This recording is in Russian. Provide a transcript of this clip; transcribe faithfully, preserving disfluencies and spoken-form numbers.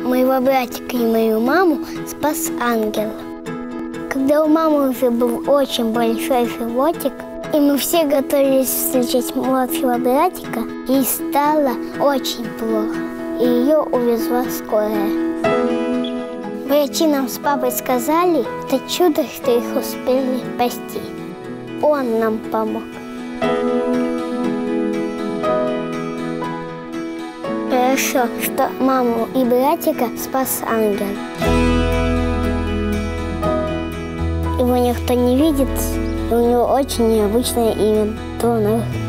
моего братика и мою маму спас ангел. Когда у мамы уже был очень большой животик, и мы все готовились встречать младшего братика, ей стало очень плохо, и ее увезла скорая. Врачи нам с папой сказали, это чудо, что их успели спасти. Он нам помог. Хорошо, что маму и братика спас ангел. Его никто не видит, и у него очень необычное имя – Донор.